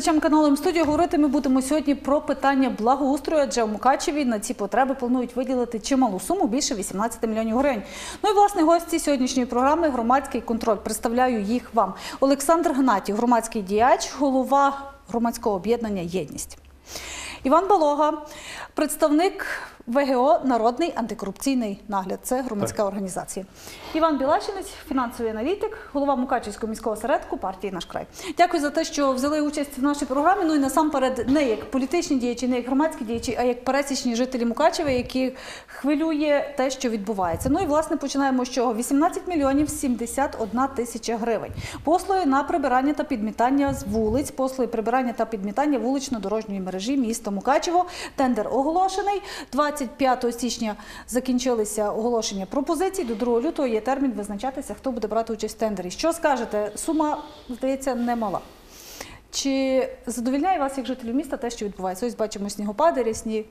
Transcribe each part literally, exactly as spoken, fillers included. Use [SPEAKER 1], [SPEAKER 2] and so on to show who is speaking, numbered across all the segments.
[SPEAKER 1] глядачам каналу М-студіо. Говорити ми будемо сьогодні про питання благоустрою, адже у Мукачеві на ці потреби планують виділити чималу суму – більше вісімнадцяти мільйонів гривень. Ну і, власне, гості сьогоднішньої програми «Громадський контроль». Представляю їх вам. Олександр Гнатів, громадський діяч, голова громадського об'єднання «Єдність». Іван Балога, представник В Г О «Народний антикорупційний нагляд». Це громадська так. організація. Іван Білащинець, фінансовий аналітик, голова Мукачевського міського осередку партії «Наш край». Дякую за те, що взяли участь в нашій програмі. Ну і насамперед не як політичні діячі, не як громадські діячі, а як пересічні жителі Мукачева, які хвилює те, що відбувається. Ну і, власне, починаємо з чого? вісімнадцять мільйонів сімдесят одна тисяча гривень. Послуги на прибирання та підмітання з вулиць, послуги прибирання та підмітання вулично-дорожньої мережі міста Мукачево. Тендер оголошений. двадцять п'ятого січня закінчилися оголошення пропозицій. До другого лютого є термін визначатися, хто буде брати участь в тендері. Що скажете? Сума, здається, немала. Чи задовольняє вас, як жителів міста, те, що відбувається? Ось бачимо снігопади рясні.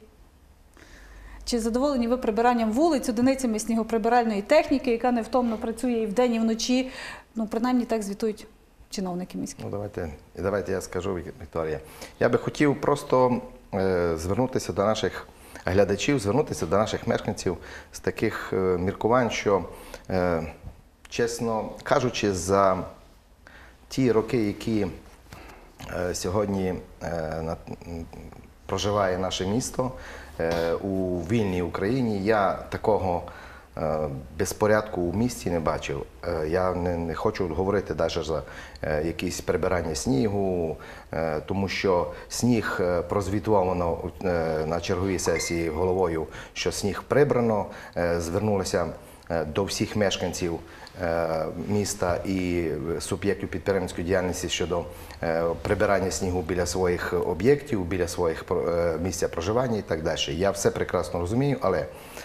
[SPEAKER 1] Чи задоволені ви прибиранням вулиць, одиницями снігоприбиральної техніки, яка невтомно працює і вдень, і вночі? Ну, принаймні, так звітують чиновники міські.
[SPEAKER 2] Ну, давайте, давайте я скажу, Вікторія. Я би хотів просто е, звернутися до наших глядачів, звернутися до наших мешканців з таких е, міркувань, що, е, чесно кажучи, за ті роки, які е, сьогодні е, на, проживає наше місто е, у вільній Україні, я такого безпорядку у місті не бачив. Я не, не хочу говорити навіть за якісь прибирання снігу, тому що сніг прозвітовано на черговій сесії головою, що сніг прибрано, звернулися до всіх мешканців міста і суб'єктів підприємницької діяльності щодо прибирання снігу біля своїх об'єктів, біля своїх місця проживання і так далі. Я все прекрасно розумію, але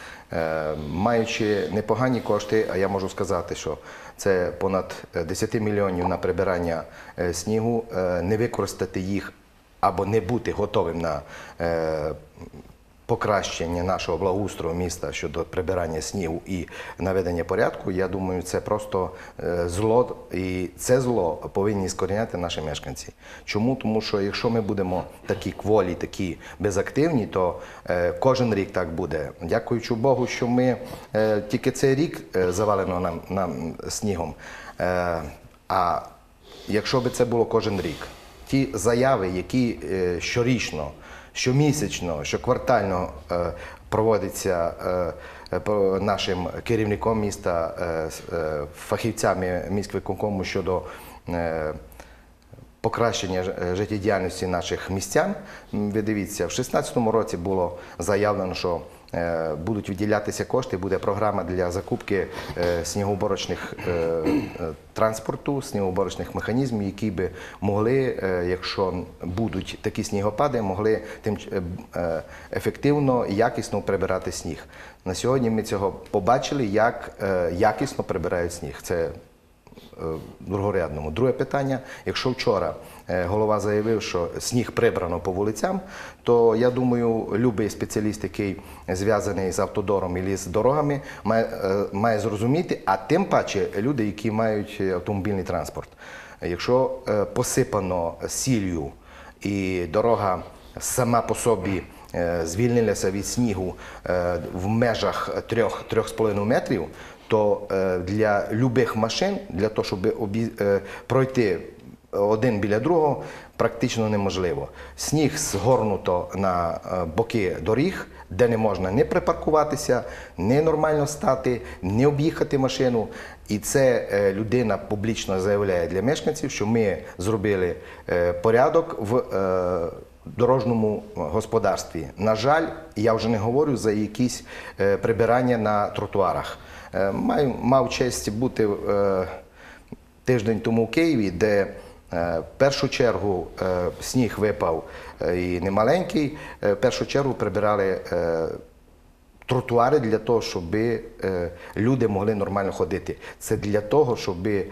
[SPEAKER 2] маючи непогані кошти, а я можу сказати, що це понад десять мільйонів на прибирання снігу, не використати їх або не бути готовим на покращення нашого благоустрою міста щодо прибирання снігу і наведення порядку, я думаю, це просто зло, і це зло повинні скоріняти наші мешканці. Чому? Тому що якщо ми будемо такі кволі, такі безактивні, то кожен рік так буде. Дякуючи Богу, що ми тільки цей рік завалено нам, нам снігом. А якщо б це було кожен рік, ті заяви, які щорічно, щомісячно, щоквартально е, проводиться е, нашим керівником міста, е, е, фахівцями міськвиконкому щодо е, покращення життєдіяльності наших містян. Ви дивіться, в дві тисячі шістнадцятому році було заявлено, що е, будуть виділятися кошти, буде програма для закупки е, снігоуборочних е, транспорту, снігоуборочних механізмів, які би могли, е, якщо будуть такі снігопади, могли тим, е, ефективно і якісно прибирати сніг. На сьогодні ми цього побачили, як е, якісно прибирають сніг. Це другорядному. Друге питання, якщо вчора голова заявив, що сніг прибрано по вулицям, то я думаю, любий спеціаліст, який зв'язаний з автодором і з дорогами, має, має зрозуміти, а тим паче люди, які мають автомобільний транспорт. Якщо посипано сіллю і дорога сама по собі звільнилася від снігу в межах трьох з половиною метрів, то для любих машин, для того, щоб обі... пройти один біля другого, практично неможливо. Сніг згорнуто на боки доріг, де не можна не припаркуватися, не нормально стати, не об'їхати машину. І це людина публічно заявляє для мешканців, що ми зробили порядок в дорожньому господарстві. На жаль, я вже не говорю за якісь прибирання на тротуарах. Маю, мав честь бути е, тиждень тому в Києві, де е, в першу чергу е, сніг випав е, і немаленький, е, в першу чергу прибирали е, тротуари для того, щоб е, люди могли нормально ходити. Це для того, щоб е,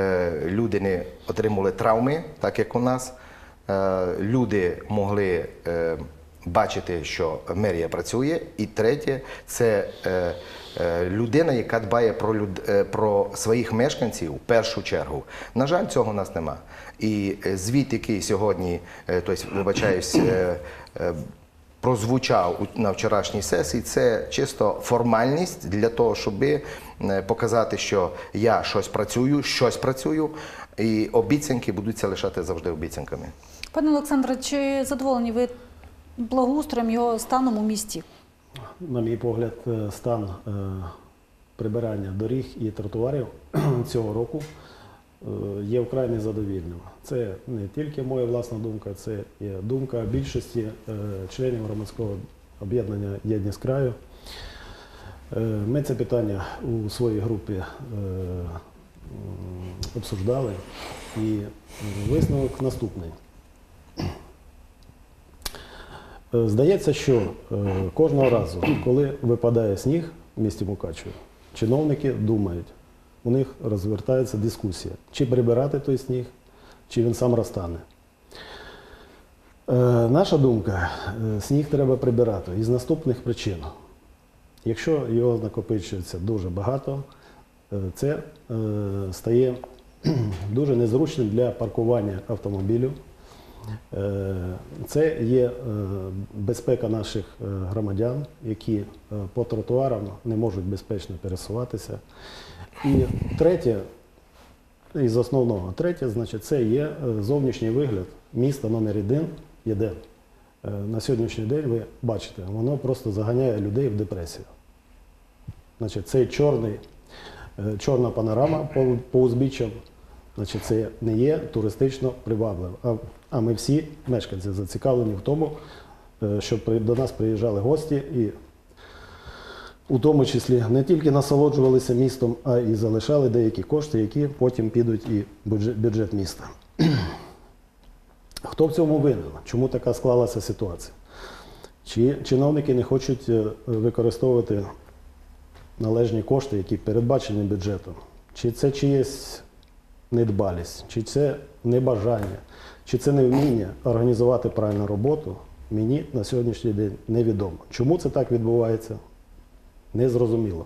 [SPEAKER 2] люди не отримали травми, так як у нас, е, люди могли е, бачити, що мерія працює. І третє – це е, е, людина, яка дбає про, люд, е, про своїх мешканців в першу чергу. На жаль, цього у нас нема. І е, звіт, який сьогодні, е, тобто, вибачаюсь, е, е, прозвучав на вчорашній сесії, це чисто формальність для того, щоб показати, що я щось працюю, щось працюю, і обіцянки будуть це лишати завжди обіцянками.
[SPEAKER 1] Пане Олександре, чи задоволені ви благоустроєм, його станом у місті?
[SPEAKER 3] На мій погляд, стан е, прибирання доріг і тротуарів цього року е, є вкрай незадовільним. Це не тільки моя власна думка, це є думка більшості е, членів громадського об'єднання «Єдність краю». Е, ми це питання у своїй групі е, обсуждали, і висновок наступний. Здається, що кожного разу, коли випадає сніг в місті Мукачеві, чиновники думають, у них розвертається дискусія, чи прибирати той сніг, чи він сам розтане. Наша думка, сніг треба прибирати із наступних причин. Якщо його накопичується дуже багато, це стає дуже незручним для паркування автомобілів. Це є безпека наших громадян, які по тротуарам не можуть безпечно пересуватися. І третє, із основного, третє, значить, це є зовнішній вигляд міста номер один, єдин. На сьогоднішній день ви бачите, воно просто заганяє людей в депресію. Значить, цей чорний, чорна панорама по, по узбіччям, значить, це не є туристично привабливо. А, а ми всі мешканці зацікавлені в тому, щоб до нас приїжджали гості і у тому числі не тільки насолоджувалися містом, а і залишали деякі кошти, які потім підуть і в бюджет, бюджет міста. Хто в цьому винен? Чому така склалася ситуація? Чи чиновники не хочуть використовувати належні кошти, які передбачені бюджетом? Чи це чиєсь недбалість, чи це небажання, чи це невміння організувати правильну роботу, мені на сьогоднішній день невідомо. Чому це так відбувається? Незрозуміло.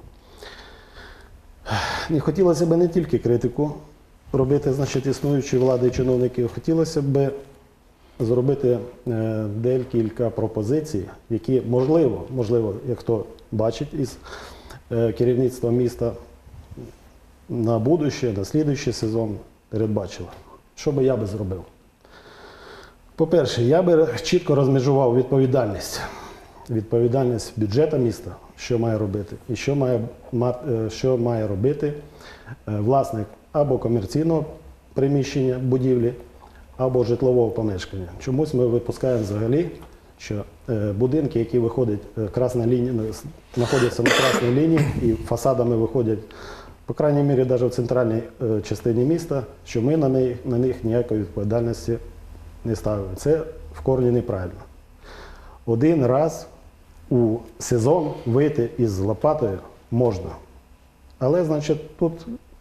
[SPEAKER 3] Не хотілося б не тільки критику робити, значить, існуючої влади і чиновників, хотілося б зробити е, декілька пропозицій, які можливо, можливо, як хто бачить із е, керівництва міста, на будущее, на слідуючий сезон передбачила. Що би я би зробив? По-перше, я би чітко розмежував відповідальність. Відповідальність бюджету міста, що має робити, і що має, що має робити власник або комерційного приміщення, будівлі, або житлового помешкання. Чомусь ми випускаємо взагалі, що будинки, які виходять, красна лінія, знаходяться на красній лінії і фасадами виходять, по крайній мірі, навіть в центральній е, частині міста, що ми на них, на них ніякої відповідальності не ставимо. Це в корні неправильно. Один раз у сезон вийти із лопатою можна. Але, значить, тут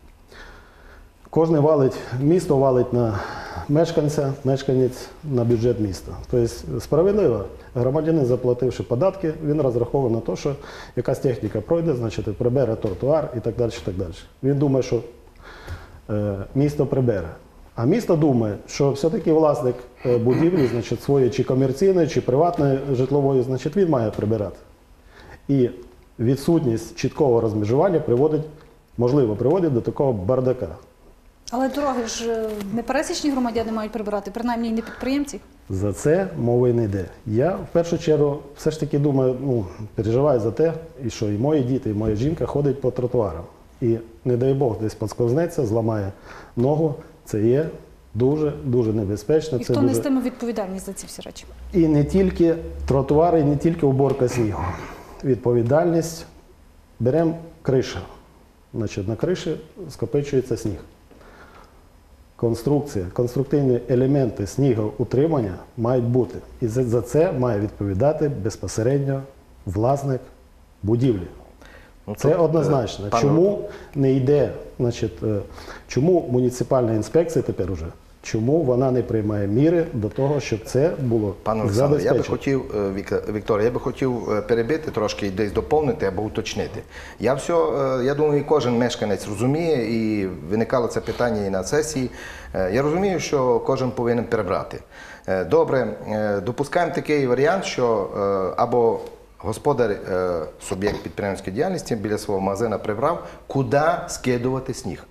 [SPEAKER 3] кожен валить, місто валить на мешканця, мешканець на бюджет міста. Тобто справедливо, громадянин, заплативши податки, він розраховує на те, що якась техніка пройде, значить, прибере тротуар і так далі, і так далі. Він думає, що е, місто прибере. А місто думає, що все-таки власник будівлі, значить, своєї чи комерційної, чи приватної житлової, значить, він має прибирати. І відсутність чіткого розмежування приводить, можливо, приводить до такого бардака.
[SPEAKER 1] Але дороги ж не пересічні громадяни мають прибирати, принаймні і не підприємці.
[SPEAKER 3] За це мови не йде. Я в першу чергу все ж таки думаю, ну, переживаю за те, і що і мої діти, і моя жінка ходять по тротуарам. І, не дай Бог, десь подсковзнеться, зламає ногу. Це є дуже-дуже небезпечно.
[SPEAKER 1] І
[SPEAKER 3] це
[SPEAKER 1] хто
[SPEAKER 3] дуже...
[SPEAKER 1] нестиме відповідальність за ці всі речі?
[SPEAKER 3] І не тільки тротуари, і не тільки уборка снігу. Відповідальність. Беремо кришу. Значить, на криші скопичується сніг. Конструкція, конструктивні елементи снігоутримання мають бути. І за це має відповідати безпосередньо власник будівлі.
[SPEAKER 2] Ну,
[SPEAKER 3] це
[SPEAKER 2] то,
[SPEAKER 3] однозначно.
[SPEAKER 2] пане...
[SPEAKER 3] Чому не йде, значить, чому муніципальна інспекція тепер уже, чому вона не приймає міри до того, щоб це було
[SPEAKER 2] Пане Олександре, я би
[SPEAKER 3] забезпечено?
[SPEAKER 2] хотів, е, Вік- Вікторія, я би хотів е, перебити трошки, десь доповнити або уточнити. Я все, е, я думаю, кожен мешканець розуміє, і виникало це питання і на сесії. Е, Я розумію, що кожен повинен перебрати. Е, Добре, е, допускаємо такий варіант, що е, або господар, е, суб'єкт підприємницької діяльності біля свого магазина прибрав, куди скидувати сніг.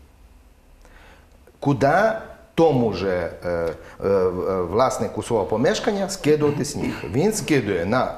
[SPEAKER 2] Куди тому же е, е, е, власнику свого помешкання скидувати сніг. Він скидує на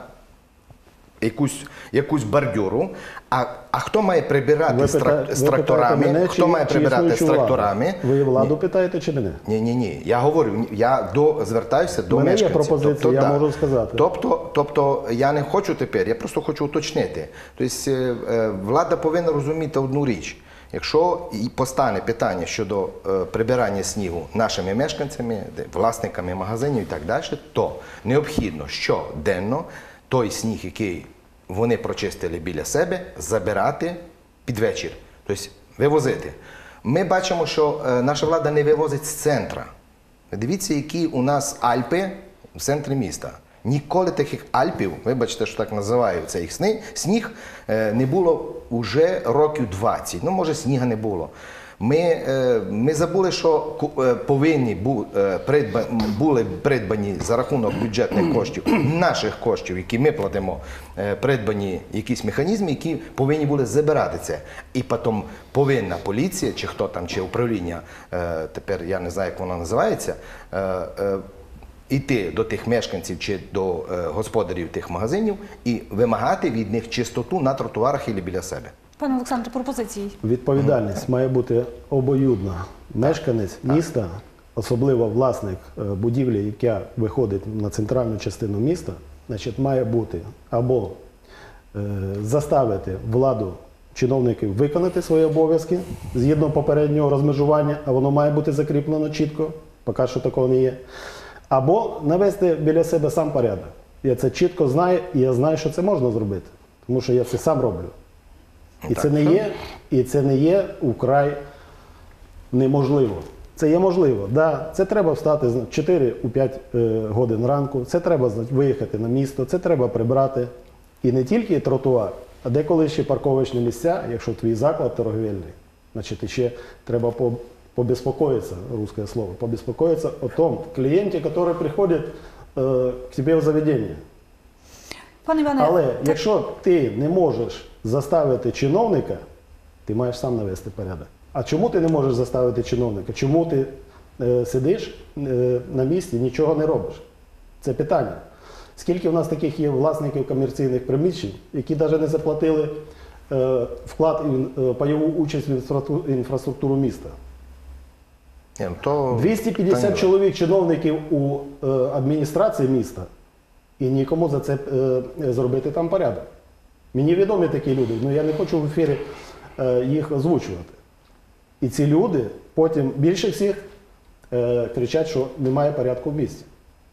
[SPEAKER 2] якусь, якусь бордюру, а, а хто має прибирати
[SPEAKER 3] Ви
[SPEAKER 2] з, трак-
[SPEAKER 3] питаєте-
[SPEAKER 2] з
[SPEAKER 3] ви
[SPEAKER 2] тракторами?
[SPEAKER 3] питаєте мене,
[SPEAKER 2] Хто
[SPEAKER 3] чи-
[SPEAKER 2] має
[SPEAKER 3] чи
[SPEAKER 2] прибирати з
[SPEAKER 3] існуючу
[SPEAKER 2] тракторами?
[SPEAKER 3] владу? Ви владу питаєте чи мене?
[SPEAKER 2] Ні, ні, ні. Я говорю, ні, я до, звертаюся до
[SPEAKER 3] У мене є
[SPEAKER 2] мешканців.
[SPEAKER 3] пропозиція, я
[SPEAKER 2] да.
[SPEAKER 3] можу сказати.
[SPEAKER 2] Тобто, тобто я не хочу тепер, я просто хочу уточнити. Тобто е, е, влада повинна розуміти одну річ. Якщо і постане питання щодо е, прибирання снігу нашими мешканцями, де- власниками магазинів і так далі, то необхідно щоденно той сніг, який вони прочистили біля себе, забирати під вечір, тобто вивозити. Ми бачимо, що е, наша влада не вивозить з центра. Дивіться, які у нас Альпи в центрі міста. Ніколи таких Альпів, вибачте, що так називаю цей сни- сніг, е, не було вже років двадцять. Ну, може, сніга не було. Ми, е, ми забули, що ку- е, повинні бу- е, придба- були придбані за рахунок бюджетних коштів, наших коштів, які ми платимо, е, придбані якісь механізми, які повинні були забирати це. І потім повинна поліція, чи хто там, чи управління, е, тепер я не знаю, як воно називається, е, е, йти до тих мешканців чи до е, господарів тих магазинів і вимагати від них чистоту на тротуарах і біля себе.
[SPEAKER 1] Пане Олександре, пропозиції.
[SPEAKER 3] Відповідальність має бути обоюдна. Мешканець міста, особливо власник е, будівлі, яка виходить на центральну частину міста, значить, має бути або е, заставити владу чиновників виконати свої обов'язки згідно попереднього розмежування, а воно має бути закріплено чітко, поки що такого не є. Або навести біля себе сам порядок. Я це чітко знаю, і я знаю, що це можна зробити, тому що я це сам роблю. І це не є, і це не є украй неможливо. Це є можливо. Да, це треба встати в чотири-п'ять е, годин ранку, це треба значить, виїхати на місто, це треба прибрати. І не тільки тротуар, а деколи ще парковочні місця, якщо твій заклад торговельний, значить ще треба по, побеспокоиться, русское слово, побеспокоиться о том клієнті, який приходить е, к тебе в заведення.
[SPEAKER 1] Пане Іване,
[SPEAKER 3] Але
[SPEAKER 1] так,
[SPEAKER 3] якщо ти не можеш заставити чиновника, ти маєш сам навести порядок. А чому ти не можеш заставити чиновника? Чому ти е, сидиш е, на місці, нічого не робиш? Це питання. Скільки в нас таких є власників комерційних приміщень, які навіть не заплатили е, вклад і е, пайову участь в інфраструктуру, інфраструктуру міста?
[SPEAKER 2] Ні, ну, то
[SPEAKER 3] двісті п'ятдесят
[SPEAKER 2] питання.
[SPEAKER 3] чоловік чиновників у е, адміністрації міста, і нікому за це е, зробити там порядок. Мені відомі такі люди, але я не хочу в ефірі е, їх озвучувати. І ці люди потім більше всіх е, кричать, що немає порядку в місті.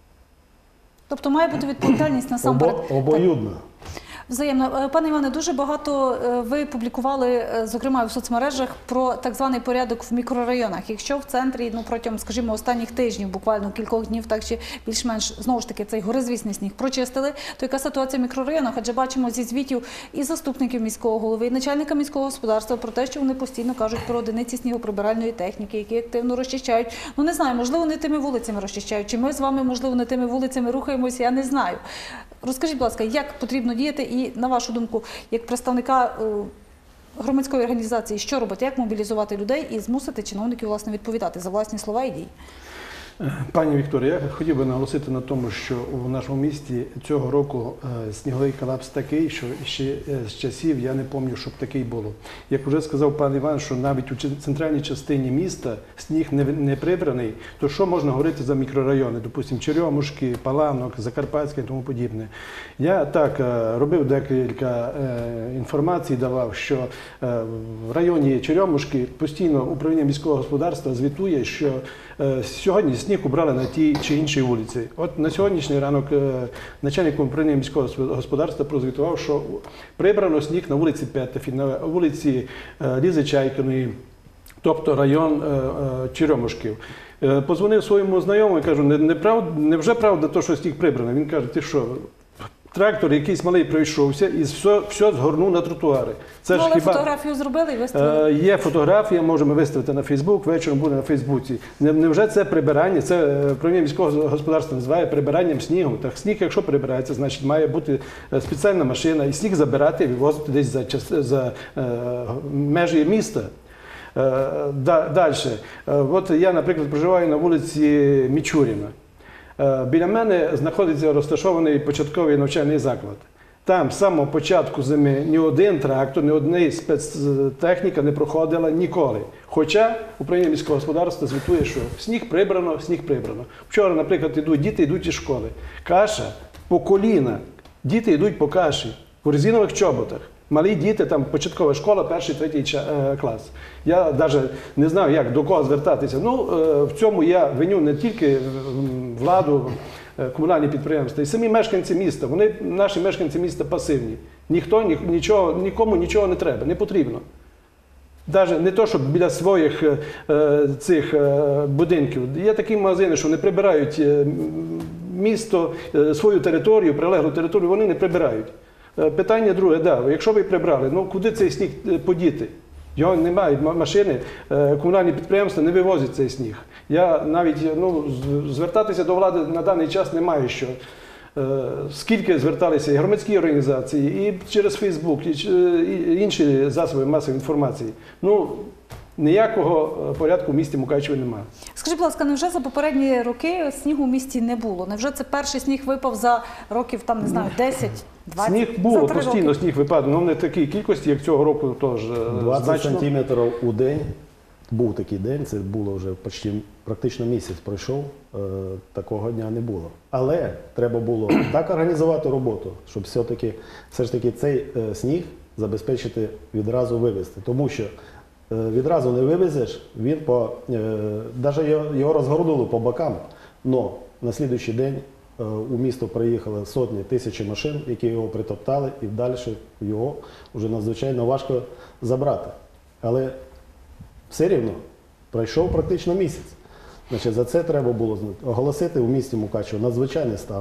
[SPEAKER 1] тобто має бути відповідальність насамперед.
[SPEAKER 3] Обо, обоюдно.
[SPEAKER 1] Взаємно. Е, Пане Іване, дуже багато е, ви публікували, е, зокрема в соцмережах, про так званий порядок в мікрорайонах. Якщо в центрі, ну протягом, скажімо, останніх тижнів, буквально кількох днів, так чи більш-менш знову ж таки цей горизвісний сніг прочистили, то яка ситуація в мікрорайонах? Адже бачимо зі звітів і заступників міського голови, і начальника міського господарства про те, що вони постійно кажуть про одиниці снігоприбиральної техніки, які активно розчищають. Ну не знаю, можливо, не тими вулицями розчищають, чи ми з вами, можливо, не тими вулицями рухаємося, я не знаю. Розкажіть, будь ласка, як потрібно діяти і, на вашу думку, як представника е, громадської організації, що робити, як мобілізувати людей і змусити чиновників, власне, відповідати за власні слова і дії?
[SPEAKER 4] Пані Вікторія, я хотів би наголосити на тому, що у нашому місті цього року е, сніговий колапс такий, що ще е, з часів я не пам'ятаю, щоб такий було. Як вже сказав пан Іван, що навіть у чи- центральній частині міста сніг не, не прибраний, то що можна говорити за мікрорайони, допустимо, Черемушки, Паланок, Закарпатське і тому подібне. Я так е, робив декілька е, інформацій, давав, що е, в районі Черемушки постійно управління міського господарства звітує, що е, сьогодні сніг убрали на тій чи іншій вулиці. От на сьогоднішній ранок е, начальник управління міського господарства прозвітував, що прибрано сніг на вулиці Петефі, на вулиці е, Лізи Чайкиної, тобто район е, е, Черемушків. Е, Позвонив своєму знайомому і кажу, не, не, прав, не вже правда то, що сніг прибрано? Він каже, ти що, трактор якийсь малий пройшовся і все, все згорнув на тротуари. Це
[SPEAKER 1] Ну,
[SPEAKER 4] ж
[SPEAKER 1] але
[SPEAKER 4] хіба...
[SPEAKER 1] фотографію зробили і виставили.
[SPEAKER 4] Е, Є фотографія, можемо виставити на Фейсбук, вечором буде на Фейсбуці. Не- Невже це прибирання? Це е, управління міського господарства називає прибиранням снігу. Так сніг, якщо прибирається, значить має бути е, спеціальна машина і сніг забирати і вивозити десь за, час- за е, межі міста. Далі. От я, наприклад, проживаю на вулиці Мічуріна. Е, Біля мене знаходиться розташований початковий навчальний заклад. Там з самого початку зими ні один трактор, ні одна спецтехніка не проходила ніколи. Хоча управління міського господарства звітує, що сніг прибрано, сніг прибрано. Вчора, наприклад, ідуть діти, йдуть із школи. Каша по коліна. Діти йдуть по каші у резинових чоботах. Малі діти, там початкова школа, перший, третій ча- е, клас. Я навіть не знаю, як до кого звертатися. Ну, е, в цьому я виню не тільки м, владу, е, комунальні підприємства, і самі мешканці міста. Вони, наші мешканці міста, пасивні. Ніхто ні, нічого, нікому нічого не треба, не потрібно. Навіть не то, щоб біля своїх е, цих е, будинків. Є такі магазини, що не прибирають е, місто, е, свою територію, прилеглу територію, вони не прибирають. Е, Питання друге, да, якщо ви прибрали, ну куди цей сніг е, подіти? Його немає, м- машини, е, комунальні підприємства не вивозять цей сніг. Я навіть ну, з- звертатися до влади на даний час немає що. Е, Скільки зверталися і громадські організації, і через Фейсбук, і ч- і інші засоби масової інформації. Ну, ніякого е, порядку в місті Мукачеві немає.
[SPEAKER 1] Скажіть, будь ласка, невже за попередні роки снігу в місті не було? Невже це перший сніг випав за років, там, не знаю, десять, двадцять?
[SPEAKER 4] Сніг
[SPEAKER 1] За
[SPEAKER 4] було,
[SPEAKER 1] три
[SPEAKER 4] постійно
[SPEAKER 1] роки?
[SPEAKER 4] сніг випадав, але не в такій кількості, як цього року, теж е,
[SPEAKER 3] двадцять
[SPEAKER 4] значно.
[SPEAKER 3] сантиметрів у день. Був такий день, це було вже почти, практично місяць пройшов, е, такого дня не було. Але треба було так організувати роботу, щоб все-таки, все ж таки цей е, сніг забезпечити відразу вивезти. Тому що е, відразу не вивезеш, він по, е, навіть його, його розгорнули по бокам, але на слідуючий день е, у місто приїхали сотні, тисячі машин, які його притоптали, і далі його вже надзвичайно важко забрати. Але все рівно пройшов практично місяць. Значить, за це треба було оголосити у місті Мукачево надзвичайний стан.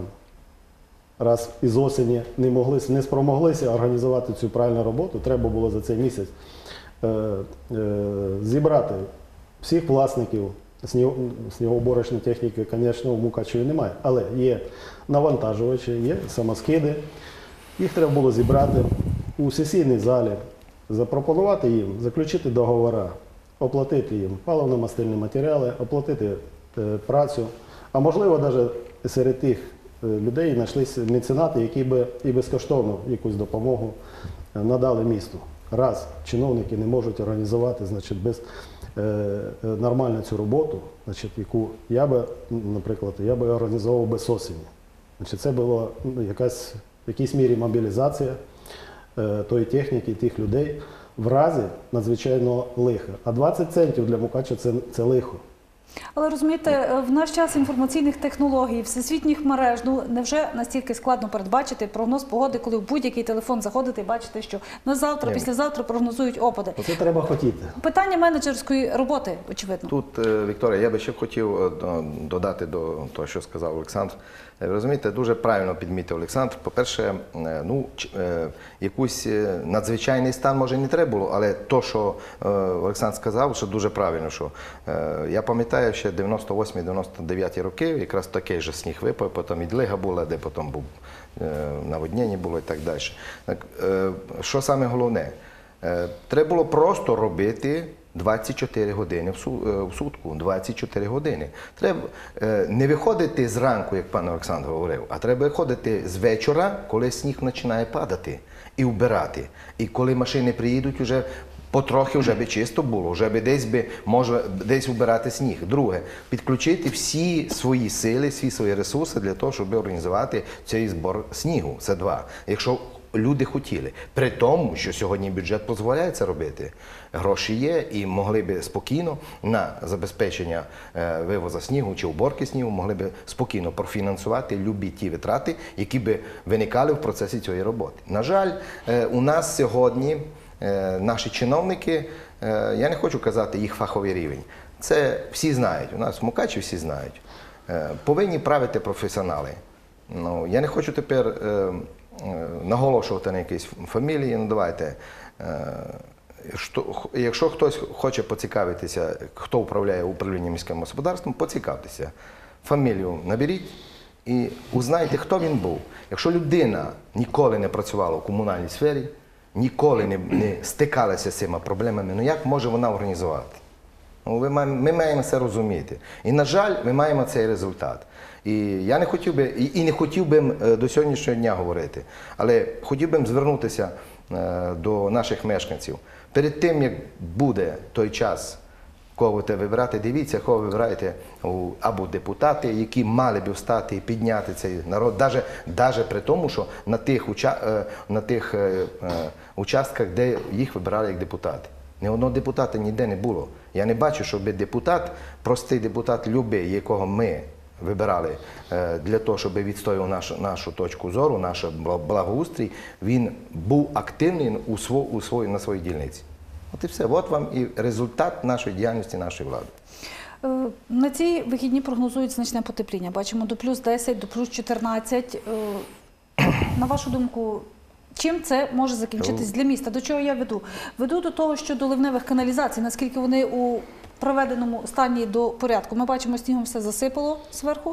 [SPEAKER 3] Раз із осені не могли, не спромоглися організувати цю правильну роботу, треба було за цей місяць е, е, зібрати всіх власників. Сніг, снігоуборочної техніки, звісно, в Мукачеві немає, але є навантажувачі, є самоскиди. Їх треба було зібрати у сесійній залі, запропонувати їм, заключити договори, оплатити їм паливно-мастильні матеріали, оплатити е, працю. А можливо, навіть серед тих е, людей знайшлися меценати, які би і безкоштовно якусь допомогу е, надали місту. Раз чиновники не можуть організувати, значить, без е, е, нормально цю роботу, значить, яку я би, наприклад, я би організовував без осені. Значить, це була ну, якась, в якійсь мірі мобілізація е, тої техніки, тих людей в разі надзвичайного лиха. А двадцять центів для Мукачева це, це лихо.
[SPEAKER 1] Але розумієте, в наш час інформаційних технологій, всесвітніх мереж, ну невже настільки складно передбачити прогноз погоди, коли в будь-який телефон заходите і бачите, що на завтра,
[SPEAKER 2] Ні.
[SPEAKER 1] післязавтра прогнозують опади.
[SPEAKER 3] Оце треба хотіти.
[SPEAKER 1] Питання менеджерської роботи, очевидно.
[SPEAKER 2] Тут, е, Вікторія, я би ще хотів е, до- додати до того, що сказав Олександр. Е, Ви розумієте, дуже правильно підмітив Олександр. По-перше, е, ну, ч- е, якийсь е, надзвичайний стан, може, не треба було, але то, що е, Олександр сказав, що дуже правильно, що е, я пам'ятаю, ще дев'яносто восьмий дев'яносто дев'ятий роки, якраз такий же сніг випав, потім і длига була, де потім був е, наводнення було і так далі. Так, е, що саме головне? Е, Треба було просто робити двадцять чотири години в су- е, в сутку, двадцять чотири години. Треба е, не виходити зранку, як пан Олександр говорив, а треба виходити з вечора, коли сніг починає падати, і вбирати. І коли машини приїдуть, вже потрохи вже би чисто було, вже би десь би може десь вбирати сніг. Друге, підключити всі свої сили, всі свої ресурси для того, щоб організувати цей збор снігу. Це два. Якщо люди хотіли. При тому, що сьогодні бюджет дозволяє це робити. Гроші є і могли би спокійно на забезпечення е, вивозу снігу чи уборки снігу, могли би спокійно профінансувати любі ті витрати, які би виникали в процесі цієї роботи. На жаль, е, у нас сьогодні е, наші чиновники е, я не хочу казати їх фаховий рівень. Це всі знають, у нас в Мукачеві всі знають. Е, повинні правити професіонали. Ну, я не хочу тепер е, е, наголошувати на якісь фамілії, ну давайте. Е, що, якщо хтось хоче поцікавитися, хто управляє управлінням міським господарством, поцікавтеся. Фамілію наберіть і узнайте, хто він був. Якщо людина ніколи не працювала в комунальній сфері, ніколи не, не стикалася з цими проблемами, ну як може вона організувати? Ну, ми, маємо, ми маємо це розуміти. І, на жаль, ми маємо цей результат. І я не хотів би, і, і не хотів би до сьогоднішнього дня говорити, але хотів би звернутися е, до наших мешканців. Перед тим, як буде той час, кого будете вибирати, дивіться, кого вибираєте або депутати, які мали б встати і підняти цей народ, навіть, навіть при тому, що на тих, уча, на тих е, е, участках, де їх вибирали як депутати. Ні одного депутата ніде не було. Я не бачу, щоб депутат, простий депутат любий, якого ми вибирали е, для того, щоб відстоював нашу, нашу точку зору, наш благоустрій, він був активний у сво, у свої, на своїй дільниці. От і все. От вам і результат нашої діяльності, нашої влади.
[SPEAKER 1] На ці вихідні прогнозують значне потепління. Бачимо до плюс десять, до плюс чотирнадцять. На вашу думку, чим це може закінчитись для міста? До чого я веду? Веду до того, що до ливневих каналізацій, наскільки вони у приведеному стані до порядку. Ми бачимо, снігом все засипало зверху.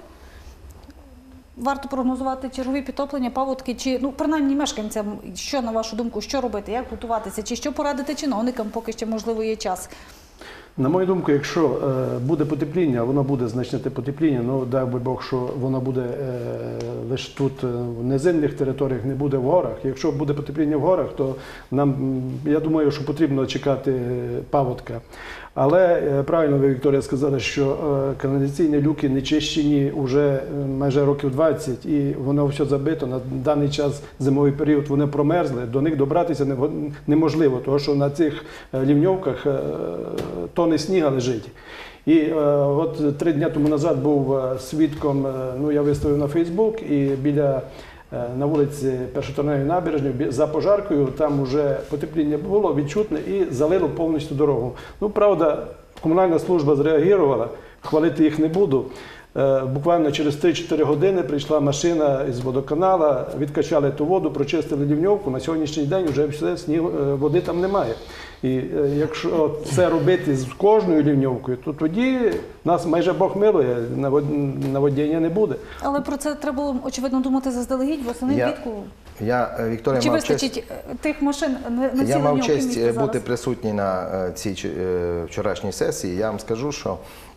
[SPEAKER 1] Варто прогнозувати чергові підтоплення, паводки, чи, ну, принаймні мешканцям, що, на вашу думку, що робити, як готуватися, чи що порадити чиновникам, поки ще, можливо, є час?
[SPEAKER 4] На мою думку, якщо е, буде потепління, воно буде значне те потепління, ну дай би Бог, що воно буде е, лише тут, в низинних територіях, не буде в горах. Якщо буде потепління в горах, то нам, я думаю, що потрібно чекати паводка. Але е, правильно ви, Вікторія, сказали, що е, каналізаційні люки не чищені вже майже років двадцять, і воно все забито. На даний час, зимовий період, вони промерзли, до них добратися неможливо, тому що на цих лівньовках е, тони сніга лежить. І е, от три дні тому назад був свідком, е, ну я виставив на Фейсбук, і біля е, на вулиці Першотравневої набережної за пожаркою там вже потепління було відчутне і залило повністю дорогу. Ну, правда, комунальна служба зреагувала, хвалити їх не буду. Е, буквально через три-чотири години прийшла машина з водоканала, відкачали ту воду, прочистили лівньовку. На сьогоднішній день вже все, сніг, води там немає. І якщо це робити з кожною лівньовкою, то тоді нас майже Бог милує, наводнення не буде.
[SPEAKER 1] Але про це треба було, очевидно, думати заздалегідь, восени
[SPEAKER 2] Я,
[SPEAKER 1] влітку.
[SPEAKER 2] я, Вікторія,
[SPEAKER 1] Чи
[SPEAKER 2] мав
[SPEAKER 1] вистачить
[SPEAKER 2] честь,
[SPEAKER 1] тих машин на ці
[SPEAKER 2] я мав
[SPEAKER 1] лівньовки
[SPEAKER 2] честь
[SPEAKER 1] міста зараз?
[SPEAKER 2] бути присутній на цій вчорашній сесії. Я вам скажу, що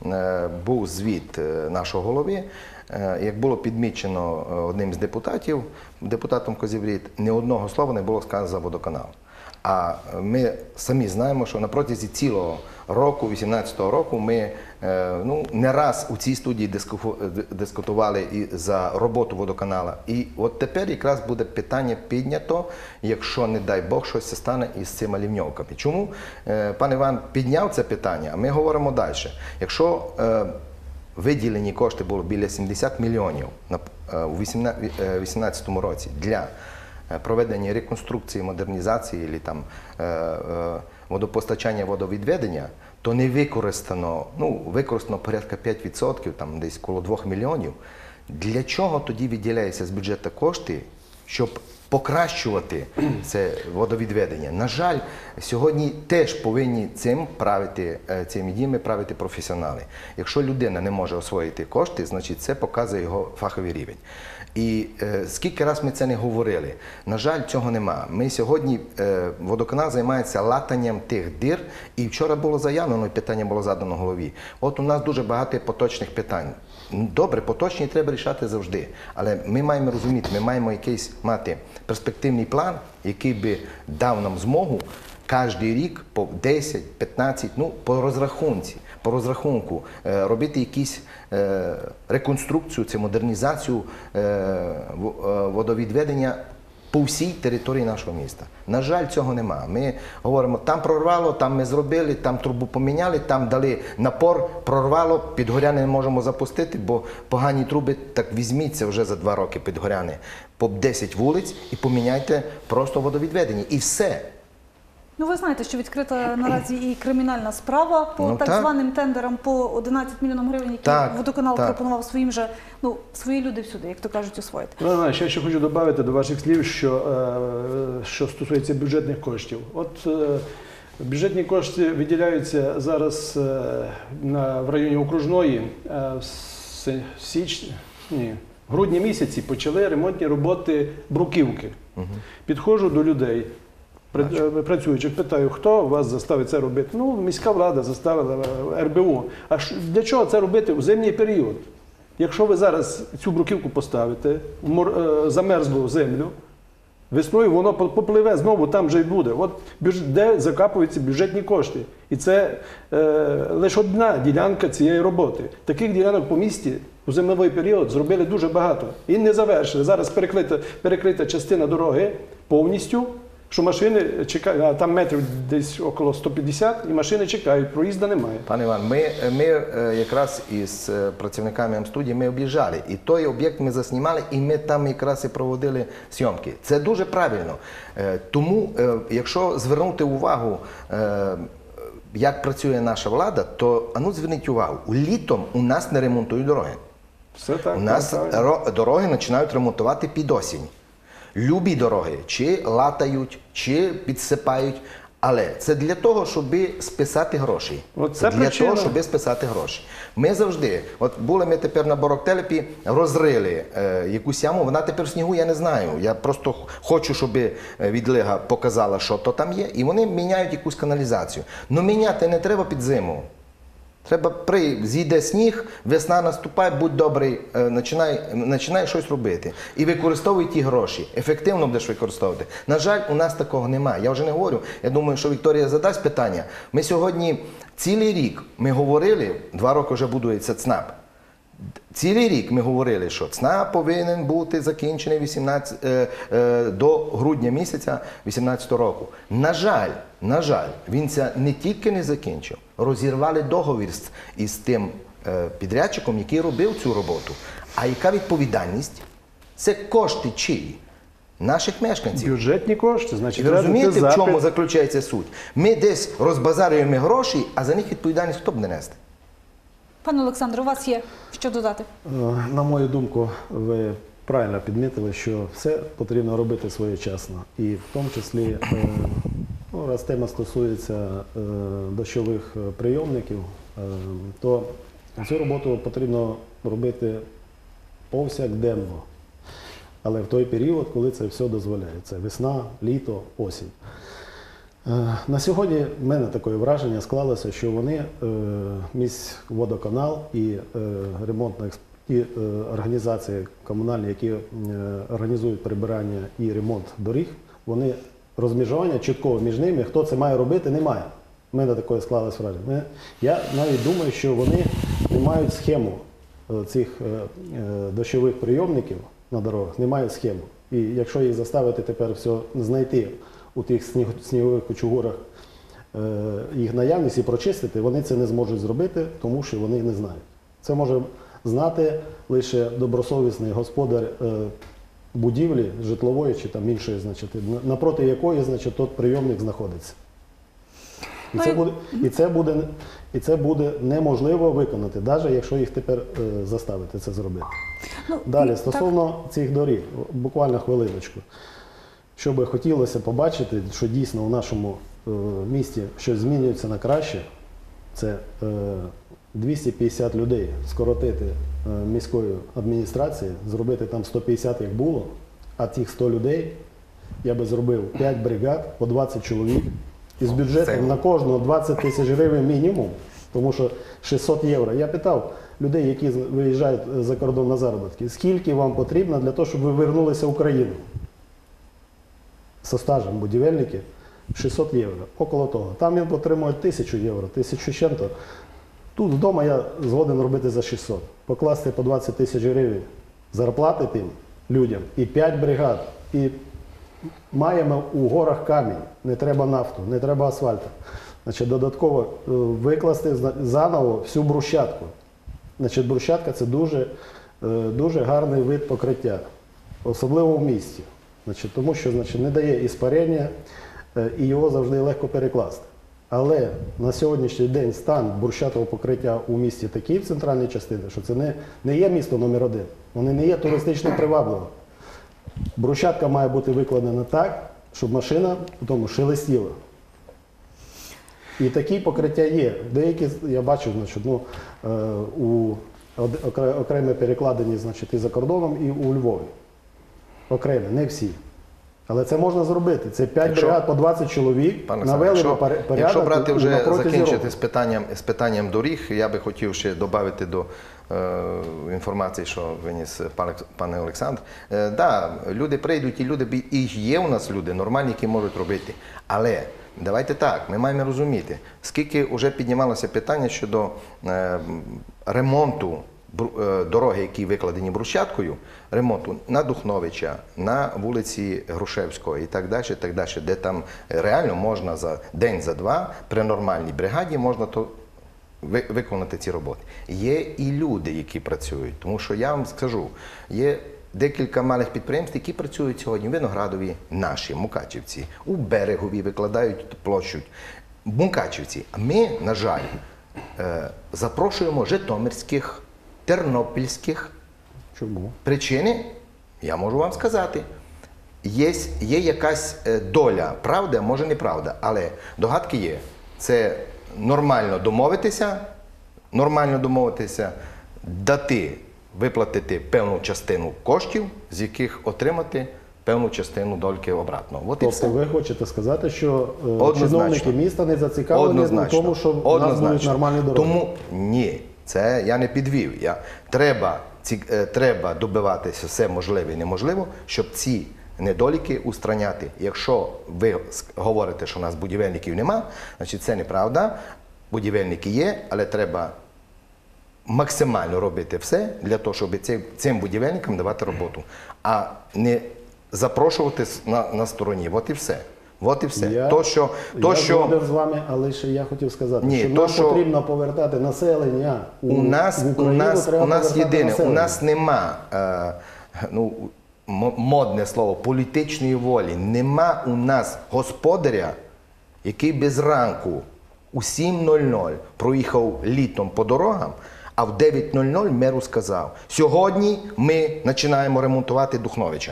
[SPEAKER 2] був звіт нашого голови. Як було підмічено одним з депутатів, депутатом Козіврід, ні одного слова не було сказано за водоканал. А ми самі знаємо, що на протязі цілого року, вісімнадцятого року, ми ну, не раз у цій студії дискутували і за роботу водоканала. І от тепер якраз буде питання піднято, якщо, не дай Бог, щось стане із цими лівньовками. Чому пан Іван підняв це питання, а ми говоримо далі. Якщо виділені кошти було біля сімдесят мільйонів у дві тисячі вісімнадцятому році для проведення реконструкції, модернізації або там водопостачання, водовідведення, то не використано, ну, використано порядка п'ять відсотків, там десь коло двох мільйонів. Для чого тоді виділяються з бюджету кошти, щоб покращувати це водовідведення? На жаль, сьогодні теж повинні цим правити, цими діями правити професіонали. Якщо людина не може освоїти кошти, значить це показує його фаховий рівень. І е, скільки раз ми це не говорили, на жаль, цього нема. Ми сьогодні, е, водоканал займається латанням тих дир, і вчора було заявлено, і питання було задано голові. От у нас дуже багато поточних питань. Добре, поточні треба рішати завжди, але ми маємо розуміти, ми маємо якийсь мати перспективний план, який би дав нам змогу кожен рік по десять-п'ятнадцять, ну, по розрахунці, по розрахунку, робити якісь реконструкцію, це модернізацію водовідведення по всій території нашого міста. На жаль, цього нема. Ми говоримо, там прорвало, там ми зробили, там трубу поміняли, там дали напор, прорвало, Підгоряни не можемо запустити, бо погані труби, так візьміться вже за два роки Підгоряни по десять вулиць і поміняйте просто водовідведення. І все.
[SPEAKER 1] Ну, ви знаєте, що відкрита наразі і кримінальна справа по
[SPEAKER 2] Ну,
[SPEAKER 1] так,
[SPEAKER 2] так.
[SPEAKER 1] званим тендерам по одинадцять мільйонів гривень, які
[SPEAKER 2] Так,
[SPEAKER 1] водоканал
[SPEAKER 2] так.
[SPEAKER 1] пропонував своїм же, ну, свої люди всюди, як то кажуть, освоїти.
[SPEAKER 4] Ну, знаєш, я ще хочу додати до ваших слів, що, е, що стосується бюджетних коштів. От е, бюджетні кошти виділяються зараз е, на, в районі окружної. Е, в си- січні, ні, в грудні місяці почали ремонтні роботи бруківки. Підходжу до людей, при- е, працюючих, питаю, хто вас заставить це робити? Ну, міська влада заставила, е, ер бе у. А що- для чого це робити в зимній період? Якщо ви зараз цю бруківку поставите в мор- е, замерзлу землю, весною воно по- попливе, знову там же й буде. От бюдж- де закапуються бюджетні кошти. І це е, лише одна ділянка цієї роботи. Таких ділянок по місті у зимовий період зробили дуже багато. І не завершили. Зараз перекрита, перекрита частина дороги повністю, що машини чекають, а там метрів десь около сто п'ятдесят, і машини чекають, проїзду немає.
[SPEAKER 2] Пане Іван, ми, ми е, якраз із е, працівниками М-студії ми об'їжджали. І той об'єкт ми заснімали, і ми там якраз і проводили зйомки. Це дуже правильно. Е, Тому, е, якщо звернути увагу, е, як працює наша влада, то а ну зверніть увагу, літом у нас не ремонтують дороги.
[SPEAKER 4] Все так.
[SPEAKER 2] У нас
[SPEAKER 4] так, так.
[SPEAKER 2] ро- дороги починають ремонтувати під осінь. Любі дороги чи латають, чи підсипають. Але це для того, щоб списати гроші.
[SPEAKER 4] От
[SPEAKER 2] це
[SPEAKER 4] це
[SPEAKER 2] для
[SPEAKER 4] причина.
[SPEAKER 2] того, щоб списати гроші. Ми завжди, от були ми тепер на Бороктелепі, розрили е, якусь яму, вона тепер в снігу, я не знаю. Я просто хочу, щоб е, відлига показала, що то там є, і вони міняють якусь каналізацію. Ну міняти не треба під зиму. Треба при зійде сніг, весна наступає, будь добрий, е, починай, починай щось робити. І використовуй ті гроші. Ефективно будеш використовувати. На жаль, у нас такого немає. Я вже не говорю. Я думаю, що Вікторія задасть питання. Ми сьогодні цілий рік ми говорили, два роки вже будується ЦНАП. Цілий рік ми говорили, що ЦНАП повинен бути закінчений вісімнадцять, е, е, до грудня місяця вісімнадцятого року. На жаль, на жаль, він це не тільки не закінчив, розірвали договір з, із тим е, підрядчиком, який робив цю роботу. А яка відповідальність? Це кошти чиї? Наших мешканців.
[SPEAKER 4] Бюджетні кошти, значить,
[SPEAKER 2] І ви
[SPEAKER 4] треба
[SPEAKER 2] розумієте,
[SPEAKER 4] дати
[SPEAKER 2] в чому
[SPEAKER 4] запит.
[SPEAKER 2] заключається суть? Ми десь розбазарюємо гроші, а за них відповідальність хто буде нести?
[SPEAKER 1] Пане Олександре, у вас є що додати?
[SPEAKER 3] Е, На мою думку, ви правильно підмітили, що все потрібно робити своєчасно. І в тому числі, е, ну, раз тема стосується е, дощових е, прийомників, е, то цю роботу потрібно робити повсякденно. Але в той період, коли це все дозволяє. Це весна, літо, осінь. Е, На сьогодні в мене таке враження склалося, що вони, е, міськводоканал і е, ремонтна експ- і е, організації комунальні, які е, організують прибирання і ремонт доріг, вони розмежування чіткого між ними, хто це має робити, немає. У мене таке склалося враження. Ми- Я навіть думаю, що вони не мають схему е, цих е, е, дощових прийомників на дорогах, не мають схему. І якщо їх заставити тепер все знайти у тих сніг, снігових кучугурах е, їх наявність і прочистити, вони це не зможуть зробити, тому що вони не знають. Це може знати лише добросовісний господар е, будівлі житлової чи там іншої, значить, на- напроти якої, значить, тот прийомник знаходиться. І
[SPEAKER 1] Ну,
[SPEAKER 3] це
[SPEAKER 1] і-
[SPEAKER 3] буде, і це буде, і це буде неможливо виконати, навіть якщо їх тепер е, заставити це зробити.
[SPEAKER 1] Ну,
[SPEAKER 3] Далі,
[SPEAKER 1] так.
[SPEAKER 3] стосовно цих доріг, буквально хвилиночку. Що би хотілося побачити, що дійсно в нашому е, місті щось змінюється на краще, це е, двісті п'ятдесят людей скоротити е, міською адміністрацією, зробити там сто п'ятдесят, як було, а тих сто людей я би зробив п'ять бригад по двадцять чоловік. І з бюджетом на кожного двадцять тисяч гривень мінімум, тому що шістсот євро. Я питав людей, які виїжджають за кордон на заробітки, скільки вам потрібно для того, щоб ви повернулися в Україну? Со стажем будівельники шістсот євро, около того. Там він отримує тисячу євро, тисячу з чим-то. Тут вдома я згоден робити за шістсот. Покласти по двадцять тисяч гривень зарплати тим людям і п'ять бригад. І маємо у горах камінь, не треба нафту, не треба асфальту. Значить, додатково е, викласти зна- заново всю брусчатку. Значить, брусчатка – це дуже, е, дуже гарний вид покриття, особливо в місті. Значить, тому що, значить, не дає іспарення, е, і його завжди легко перекласти. Але на сьогоднішній день стан брусчатого покриття у місті такий в центральній частині, що це не, не є місто номер один. Вони не є туристично привабливими. Брусчатка має бути викладена так, щоб машина в тому шелестіла. І такі покриття є. Деякі, я бачу, значить, ну, е, у окре- окремі перекладені, значить, і за кордоном, і у Львові. Окремі, не всі. Але це можна зробити. Це п'ять
[SPEAKER 2] Якщо-
[SPEAKER 3] бригад по двадцять чоловік,
[SPEAKER 2] Пане
[SPEAKER 3] навели
[SPEAKER 2] Олександр,
[SPEAKER 3] на
[SPEAKER 2] якщо,
[SPEAKER 3] порядок
[SPEAKER 2] якщо брати
[SPEAKER 3] на
[SPEAKER 2] вже
[SPEAKER 3] протязі
[SPEAKER 2] закінчити
[SPEAKER 3] року.
[SPEAKER 2] з питанням, з питанням доріг, я би хотів ще додати до е, інформації, що виніс пан, пане Олександр. Е, да, люди прийдуть, і люди бі- і є у нас люди нормальні, які можуть робити. Але давайте так, ми маємо розуміти, скільки вже піднімалося питання щодо е, ремонту бру- е, дороги, які викладені брусчаткою, ремонту на Духновича, на вулиці Грушевського і так далі, і так далі, де там реально можна за день, за два при нормальній бригаді можна то ви- виконати ці роботи. Є і люди, які працюють, тому що я вам скажу, є декілька малих підприємств, які працюють сьогодні в Виноградові, наші, Мукачівці, у Берегові викладають площу. Мукачівці. А ми, на жаль, е, запрошуємо житомирських, тернопільських.
[SPEAKER 3] Чому?
[SPEAKER 2] Причини, я можу вам сказати. Є, є якась е, доля правди, а може неправда, але догадки є. Це нормально домовитися, нормально домовитися, дати, виплатити певну частину коштів, з яких отримати певну частину дольки обратно. От і все.
[SPEAKER 3] Тобто ви хочете сказати, що е,
[SPEAKER 2] Однозначно.
[SPEAKER 3] чиновники міста не зацікавлені в тому, що в нас будуть нормальні дороги?
[SPEAKER 2] Тому ні, це я не підвів. Я, треба, ці, е, треба добиватися все можливе і неможливо, щоб ці недоліки устраняти. Якщо ви с- говорите, що у нас будівельників нема, значить це неправда. Будівельники є, але треба максимально робити все для того, щоб цим, цим будівельникам давати роботу, а не запрошувати с- на, на стороні. От і все. От і все.
[SPEAKER 3] Я,
[SPEAKER 2] то, що, то,
[SPEAKER 3] я
[SPEAKER 2] що
[SPEAKER 3] згоден з вами, але ще я хотів сказати,
[SPEAKER 2] Ні,
[SPEAKER 3] що
[SPEAKER 2] то,
[SPEAKER 3] нам
[SPEAKER 2] що-
[SPEAKER 3] потрібно повертати населення у,
[SPEAKER 2] у нас,
[SPEAKER 3] в
[SPEAKER 2] у
[SPEAKER 3] Україну,
[SPEAKER 2] нас,
[SPEAKER 3] треба
[SPEAKER 2] у нас
[SPEAKER 3] повертати
[SPEAKER 2] єдине, у
[SPEAKER 3] населення.
[SPEAKER 2] нас нема, е, ну, м- модне слово, політичної волі. Нема у нас господаря, який без ранку у сім нуль нуль проїхав літом по дорогам, а в дев'ять нуль нуль меру сказав: сьогодні ми починаємо ремонтувати Духновича.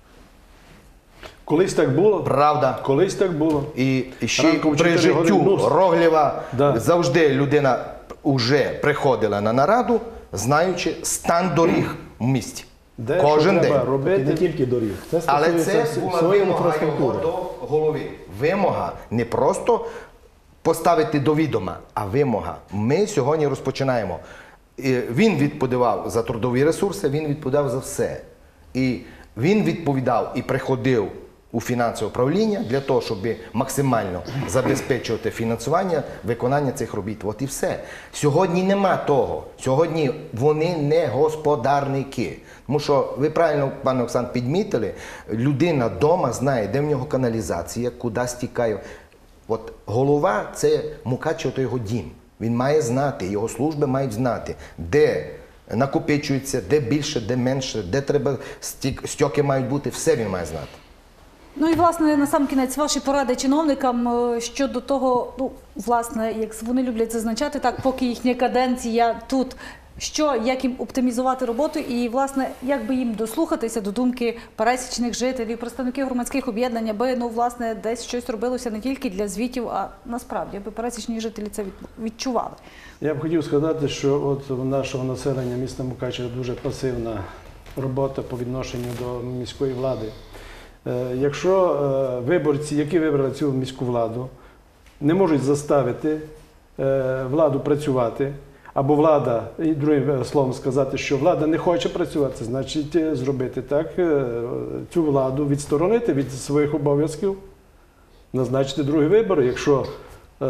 [SPEAKER 4] Колись так було.
[SPEAKER 2] Правда.
[SPEAKER 4] Колись так було.
[SPEAKER 2] І, і ще
[SPEAKER 4] Ранком
[SPEAKER 2] при
[SPEAKER 4] чотири
[SPEAKER 2] життю
[SPEAKER 4] години, ну,
[SPEAKER 2] Роглєва
[SPEAKER 4] да.
[SPEAKER 2] завжди людина вже приходила на нараду, знаючи стан доріг в місті.
[SPEAKER 4] Де
[SPEAKER 2] Кожен
[SPEAKER 4] що
[SPEAKER 2] день.
[SPEAKER 4] треба
[SPEAKER 3] І не
[SPEAKER 4] робити.
[SPEAKER 3] тільки доріг. Це
[SPEAKER 2] Але
[SPEAKER 3] стосується
[SPEAKER 2] це була
[SPEAKER 3] всієї
[SPEAKER 2] вимога його
[SPEAKER 3] інфраструктури.
[SPEAKER 2] до голови. Вимога не просто поставити до відома, а вимога. Ми сьогодні розпочинаємо. І він відповідав за трудові ресурси, він відповідав за все. І він відповідав і приходив у фінансове управління для того, щоб максимально забезпечувати фінансування виконання цих робіт. От і все. Сьогодні нема того. Сьогодні вони не господарники. Тому що, ви правильно, пане Оксан, підмітили, людина вдома знає, де в нього каналізація, куди стікає. От голова – це Мукачево, то його дім. Він має знати, його служби мають знати, де накопичується, де більше, де менше, де треба стік, стьоки мають бути, все він має знати.
[SPEAKER 1] Ну і власне на сам кінець ваші поради чиновникам е, щодо того, ну власне, як вони люблять зазначати, так поки їхня каденція тут. Що, як їм оптимізувати роботу і, власне, як би їм дослухатися до думки пересічних жителів, представників громадських об'єднань, аби, ну, власне, десь щось робилося не тільки для звітів, а насправді, аби пересічні жителі це відчували.
[SPEAKER 4] Я б хотів сказати, що от у нашого населення міста Мукачева дуже пасивна робота по відношенню до міської влади. Е, Якщо е, виборці, які вибрали цю міську владу, не можуть заставити е, владу працювати, або влада, і другим словом сказати, що влада не хоче працювати, значить е, зробити так, е, цю владу відсторонити від своїх обов'язків, назначити другі вибори, якщо е,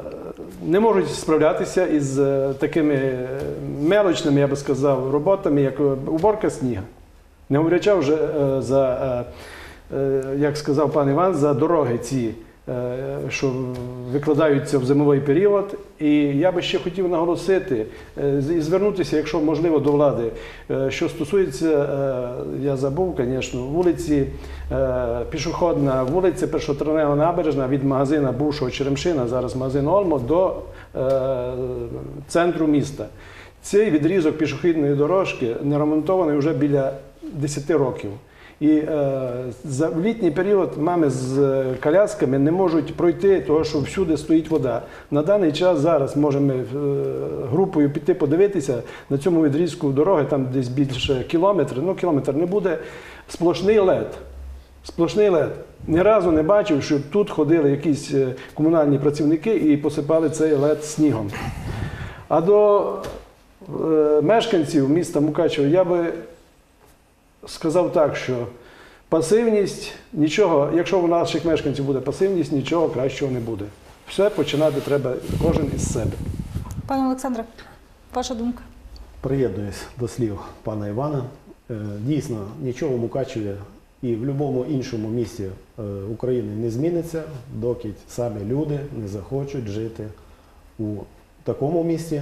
[SPEAKER 4] не можуть справлятися із е, такими е, мелочними, я би сказав, роботами, як уборка сніга. Не говорячи вже е, за, е, е, як сказав пан Іван, за дороги ці е, що викладаються в зимовий період. І я би ще хотів наголосити е, і звернутися, якщо можливо, до влади. Е, Що стосується, е, я забув, звісно, вулиці е, Пішохідна, вулиця Першотравнева набережна від магазина бувшого Черемшина, зараз магазин Олмо, до е, центру міста. Цей відрізок пішохідної дорожки не ремонтований вже біля десяти років. І е, за в літній період мами з е, колясками не можуть пройти, тому що всюди стоїть вода. На даний час зараз можемо е, групою піти подивитися на цьому відрізку дороги, там десь більше кілометра, ну кілометр не буде, сплошний лед. Сплошний лед. Ні разу не бачив, щоб тут ходили якісь е, комунальні працівники і посипали цей лед снігом. А до е, мешканців міста Мукачево я би сказав так, що пасивність, нічого, якщо у наших мешканців буде пасивність, нічого кращого не буде. Все починати треба кожен із себе.
[SPEAKER 1] Пане Олександре, ваша думка?
[SPEAKER 3] Приєднуюсь до слів пана Івана. Е, Дійсно, нічого в Мукачеві і в будь-якому іншому місті е, України не зміниться, доки самі люди не захочуть жити у такому місті,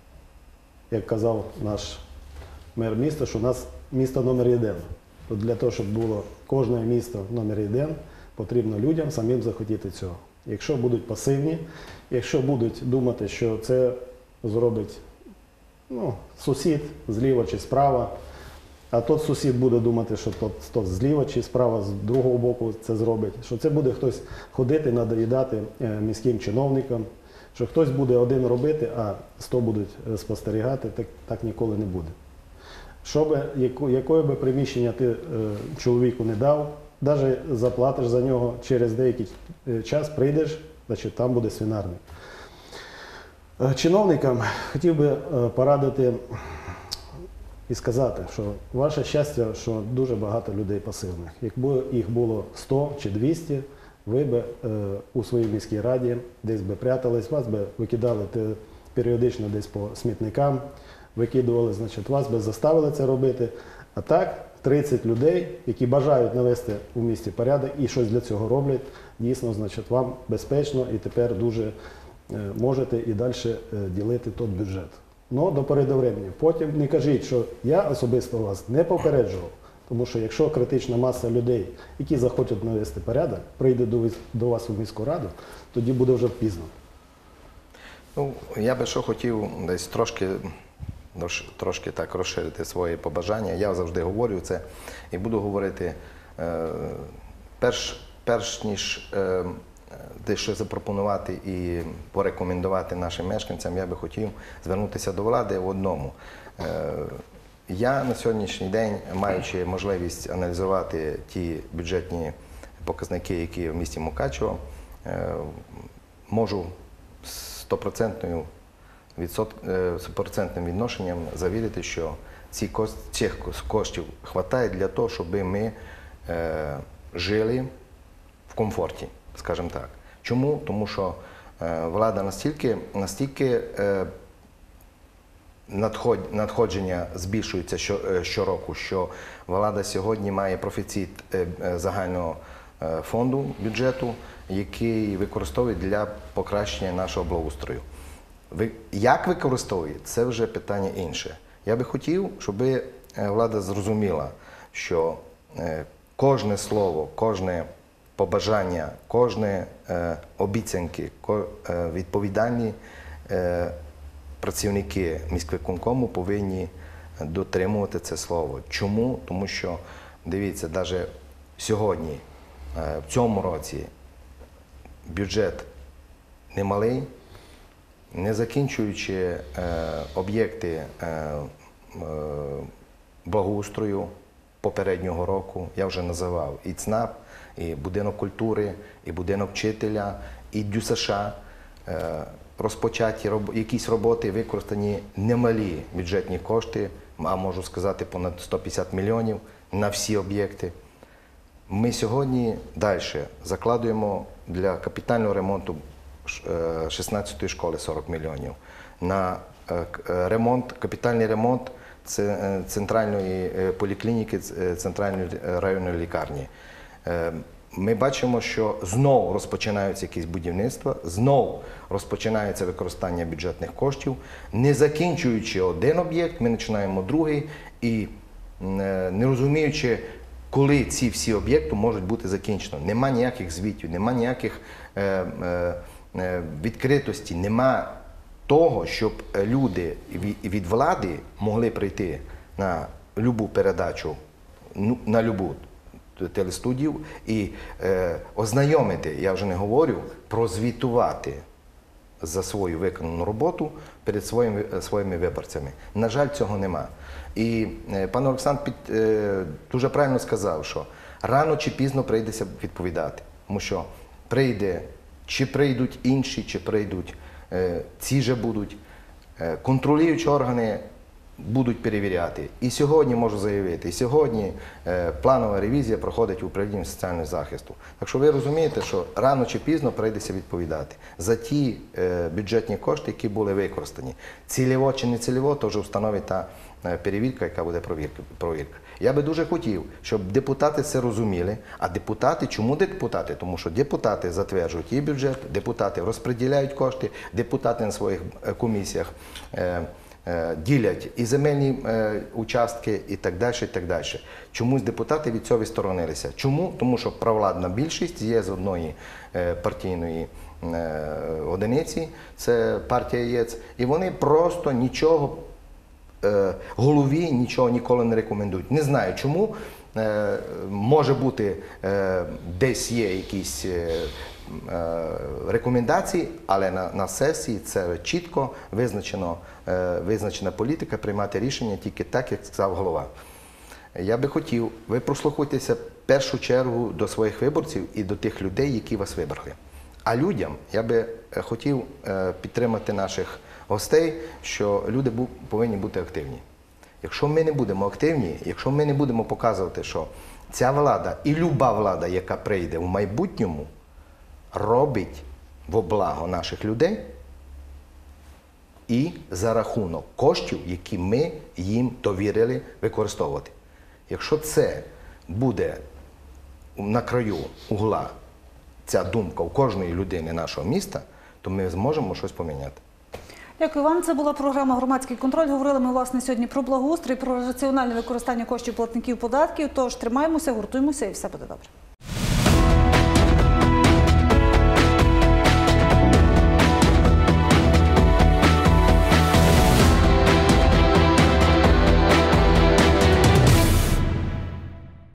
[SPEAKER 3] як казав наш мер міста, що у нас місто номер один. От для того, щоб було кожне місто номер один, потрібно людям самим захотіти цього. Якщо будуть пасивні, якщо будуть думати, що це зробить ну, сусід зліва чи справа, а тот сусід буде думати, що тот, тот зліва чи справа з другого боку це зробить, що це буде хтось ходити, надоїдати міським чиновникам, що хтось буде один робити, а сто будуть спостерігати, так, так ніколи не буде. Що би, яко, якое би приміщення ти е, чоловіку не дав, навіть заплатиш за нього, через деякий час прийдеш, значить там буде свинарник. Е, чиновникам хотів би е, порадити і сказати, що ваше щастя, що дуже багато людей пасивних. Якби їх було сто чи двісті, ви б е, у своїй міській раді десь би прятались, вас би викидали те, періодично десь по смітникам, викидували, значить, вас би заставили це робити. А так, тридцять людей, які бажають навести у місті порядок і щось для цього роблять, дійсно, значить, вам безпечно і тепер дуже е, можете і далі е, ділити той бюджет. Ну, до пори до времени. Потім не кажіть, що я особисто вас не попереджував, тому що якщо критична маса людей, які захочуть навести порядок, прийде до, до вас у міську раду, тоді буде вже пізно.
[SPEAKER 2] Ну, я би що хотів десь трошки, трошки так розширити свої побажання. Я завжди говорю це і буду говорити, е, перш, перш ніж е, дещо запропонувати і порекомендувати нашим мешканцям, я би хотів звернутися до влади в одному. Е, я на сьогоднішній день, маючи можливість аналізувати ті бюджетні показники, які є в місті Мукачево, е, можу стопроцентною процентним відношенням завірити, що ці кост, цих коштів вистачає для того, щоб ми е, жили в комфорті, скажімо так. Чому? Тому що е, влада настільки, настільки е, надход, надходження збільшується що, е, щороку, що влада сьогодні має профіцит е, е, загального е, фонду бюджету, який використовує для покращення нашого благоустрою. Ви, як використовує, це вже питання інше. Я би хотів, щоб влада зрозуміла, що е, кожне слово, кожне побажання, кожне е, обіцянки, ко, е, відповідальні е, працівники міськвиконкому повинні дотримувати це слово. Чому? Тому що, дивіться, навіть сьогодні, е, в цьому році, бюджет немалий, не закінчуючи е, об'єкти е, е, благоустрою попереднього року, я вже називав і ЦНАП, і будинок культури, і будинок вчителя, і ДЮСШ, е, розпочаті роб, якісь роботи, використані немалі бюджетні кошти, а можу сказати понад сто п'ятдесят мільйонів на всі об'єкти. Ми сьогодні далі закладуємо для капітального ремонту шістнадцятої школи сорок мільйонів. На ремонт, капітальний ремонт центральної поліклініки, центральної районної лікарні. ми бачимо, що знову розпочинаються якісь будівництва, знову розпочинається використання бюджетних коштів. Не закінчуючи один об'єкт, ми починаємо другий і не розуміючи, коли ці всі об'єкти можуть бути закінчені. Нема ніяких звітів, нема ніяких е, е, е, відкритості, нема того, щоб люди від влади могли прийти на любу передачу, на любу телестудію і е, ознайомити, я вже не говорю, прозвітувати за свою виконану роботу перед своїми, своїми виборцями. На жаль, цього нема. І е, пан Олександр під, е, дуже правильно сказав, що рано чи пізно прийдеться відповідати. Тому що прийде, чи прийдуть інші, чи прийдуть е, ці же будуть, е, контролюючі органи будуть перевіряти. І сьогодні можу заявити, і сьогодні е, планова ревізія проходить в управлінні соціального захисту. Так що ви розумієте, що рано чи пізно прийдеться відповідати за ті е, бюджетні кошти, які були використані. Цільово чи не цільово, то вже встановить та е, перевірка, яка буде провірка, провірка. Я би дуже хотів, щоб депутати це розуміли. А депутати, чому депутати? Тому що депутати затверджують і бюджет, депутати розподіляють кошти, депутати на своїх комісіях е, ділять і земельні е, участки, і так далі, і так далі. Чомусь депутати від цього відсторонилися. Чому? Тому що провладна більшість є з одної е, партійної е, одиниці, це партія ЄЦ, і вони просто нічого е, голові, нічого ніколи не рекомендують. Не знаю чому. Е, може бути, е, десь є якісь е, рекомендації, але на, на сесії це чітко визначено, е, визначена політика, приймати рішення тільки так, як сказав голова. Я би хотів, ви прослухайтеся в першу чергу до своїх виборців і до тих людей, які вас вибрали. А людям я би хотів е, підтримати наших гостей, що люди бу, повинні бути активні. Якщо ми не будемо активні, якщо ми не будемо показувати, що ця влада і люба влада, яка прийде в майбутньому, робить во благо наших людей і за рахунок коштів, які ми їм довірили використовувати. Якщо це буде на краю угла, ця думка у кожної людини нашого міста, то ми зможемо щось поміняти.
[SPEAKER 1] Дякую вам. Це була програма «Громадський контроль». Говорили ми, власне, сьогодні про благоустрій, про раціональне використання коштів платників податків. Тож тримаємося, гуртуємося і все буде добре.